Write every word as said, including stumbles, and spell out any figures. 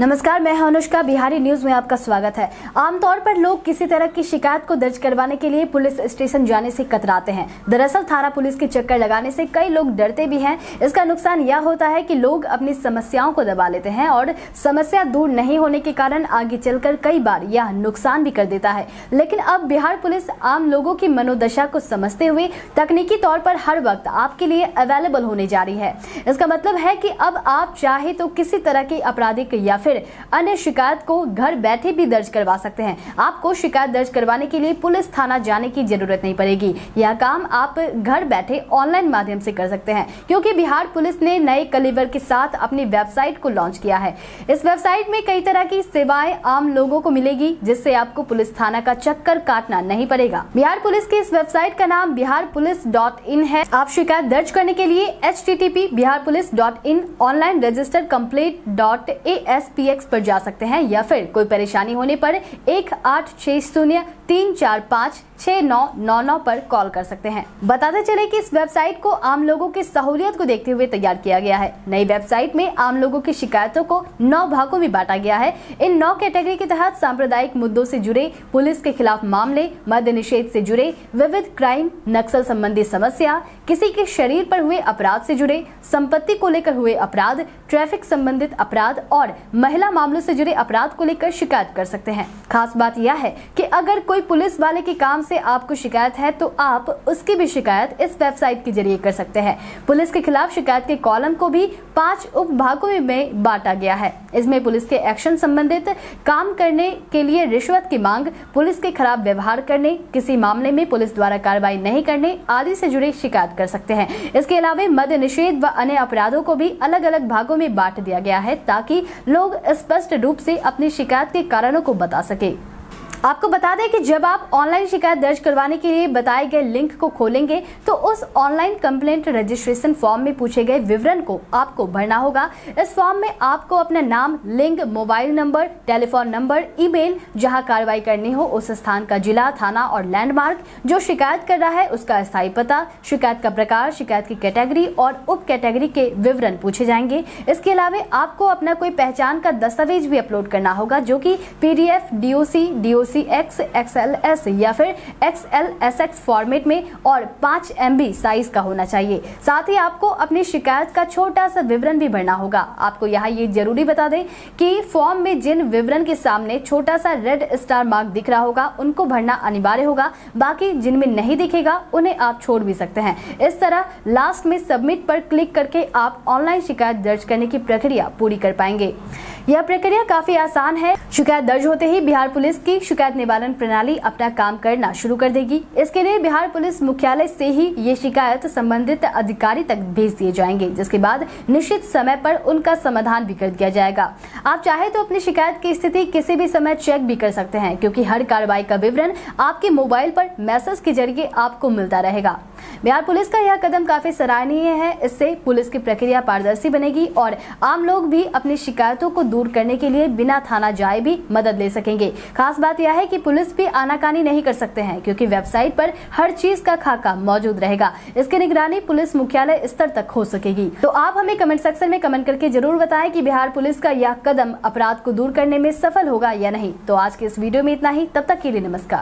नमस्कार, मैं हूं अनुष्का। बिहारी न्यूज में आपका स्वागत है। आमतौर पर लोग किसी तरह की शिकायत को दर्ज करवाने के लिए पुलिस स्टेशन जाने से कतराते हैं। दरअसल थाना पुलिस के चक्कर लगाने से कई लोग डरते भी हैं। इसका नुकसान यह होता है कि लोग अपनी समस्याओं को दबा लेते हैं और समस्या दूर नहीं होने के कारण आगे चलकर कई बार यह नुकसान भी कर देता है। लेकिन अब बिहार पुलिस आम लोगों की मनोदशा को समझते हुए तकनीकी तौर पर हर वक्त आपके लिए अवेलेबल होने जा रही है। इसका मतलब है कि अब आप चाहे तो किसी तरह की आपराधिक या फिर अन्य शिकायत को घर बैठे भी दर्ज करवा सकते हैं। आपको शिकायत दर्ज करवाने के लिए पुलिस थाना जाने की जरूरत नहीं पड़ेगी। यह काम आप घर बैठे ऑनलाइन माध्यम से कर सकते हैं, क्योंकि बिहार पुलिस ने नए कलेवर के साथ अपनी वेबसाइट को लॉन्च किया है। इस वेबसाइट में कई तरह की सेवाएं आम लोगों को मिलेगी, जिससे आपको पुलिस थाना का चक्कर काटना नहीं पड़ेगा। बिहार पुलिस की इस वेबसाइट का नाम बिहार पुलिस डॉट इन है। आप शिकायत दर्ज करने के लिए H T T P Bihar police dot in online register complaint dot A S P X पर जा सकते हैं, या फिर कोई परेशानी होने पर एक आठ छह शून्य तीन चार पाँच छह नौ नौ नौ पर कॉल कर सकते हैं। बताते चले कि इस वेबसाइट को आम लोगों की सहूलियत को देखते हुए तैयार किया गया है। नई वेबसाइट में आम लोगों की शिकायतों को नौ भागों में बांटा गया है। इन नौ कैटेगरी के तहत सांप्रदायिक मुद्दों से जुड़े, पुलिस के खिलाफ मामले, मद्य निषेध से जुड़े, विविध क्राइम, नक्सल संबंधी समस्या, किसी के शरीर पर हुए अपराध से जुड़े, संपत्ति को लेकर हुए अपराध, ट्रैफिक संबंधित अपराध और महिला मामलों से जुड़े अपराध को लेकर शिकायत कर सकते हैं। खास बात यह है कि अगर कोई पुलिस वाले के काम से आपको शिकायत है तो आप उसकी भी शिकायत इस वेबसाइट के जरिए कर सकते हैं। पुलिस के खिलाफ शिकायत के कॉलम को भी पांच उप भागों में बांटा गया है। इसमें पुलिस के एक्शन संबंधित काम करने के लिए रिश्वत की मांग, पुलिस के खराब व्यवहार करने, किसी मामले में पुलिस द्वारा कार्रवाई नहीं करने आदि से जुड़े शिकायत कर सकते हैं। इसके अलावा मद्य निषेध व अन्य अपराधों को भी अलग अलग भागों में बांट दिया गया है, ताकि लोग स्पष्ट रूप से अपनी शिकायत के कारणों को बता सके। आपको बता दें कि जब आप ऑनलाइन शिकायत दर्ज करवाने के लिए बताए गए लिंक को खोलेंगे तो उस ऑनलाइन कंप्लेंट रजिस्ट्रेशन फॉर्म में पूछे गए विवरण को आपको भरना होगा। इस फॉर्म में आपको अपना नाम, लिंग, mobile number, telephone number, email, जहां कार्रवाई करनी हो उस स्थान का जिला, थाना और लैंडमार्क, जो शिकायत कर रहा है उसका स्थायी पता, शिकायत का प्रकार, शिकायत की कैटेगरी और उप कैटेगरी के विवरण पूछे जाएंगे। इसके अलावा आपको अपना कोई पहचान का दस्तावेज भी अपलोड करना होगा, जो कि P D F, D O C, D O C X, X L S या फिर X L S X format में और पाँच एम बी साइज का होना चाहिए। साथ ही आपको अपनी शिकायत का छोटा सा विवरण भी भरना होगा। आपको यहाँ ये जरूरी बता दें कि फॉर्म में जिन विवरण के सामने छोटा सा रेड स्टार मार्क दिख रहा होगा उनको भरना अनिवार्य होगा। बाकी जिनमें नहीं दिखेगा उन्हें आप छोड़ भी सकते हैं। इस तरह लास्ट में सबमिट पर क्लिक करके आप ऑनलाइन शिकायत दर्ज करने की प्रक्रिया पूरी कर पाएंगे। यह प्रक्रिया काफी आसान है। शिकायत दर्ज होते ही बिहार पुलिस की शिकायत निवारण प्रणाली अपना काम करना शुरू कर देगी। इसके लिए बिहार पुलिस मुख्यालय से ही ये शिकायत संबंधित अधिकारी तक भेज दिए जाएंगे, जिसके बाद निश्चित समय पर उनका समाधान भी कर दिया जाएगा। आप चाहे तो अपनी शिकायत की स्थिति किसी भी समय चेक भी कर सकते हैं, क्योंकि हर कार्रवाई का विवरण आपके मोबाइल पर मैसेज के जरिए आपको मिलता रहेगा। बिहार पुलिस का यह कदम काफी सराहनीय है। इससे पुलिस की प्रक्रिया पारदर्शी बनेगी और आम लोग भी अपनी शिकायतों को दूर करने के लिए बिना थाना जाए भी मदद ले सकेंगे। खास बात यह है कि पुलिस भी आनाकानी नहीं कर सकते हैं, क्योंकि वेबसाइट पर हर चीज का खाका मौजूद रहेगा। इसकी निगरानी पुलिस मुख्यालय स्तर तक हो सकेगी। तो आप हमें कमेंट सेक्शन में कमेंट करके जरूर बताएं कि बिहार पुलिस का यह कदम अपराध को दूर करने में सफल होगा या नहीं। तो आज के इस वीडियो में इतना ही। तब तक के लिए नमस्कार।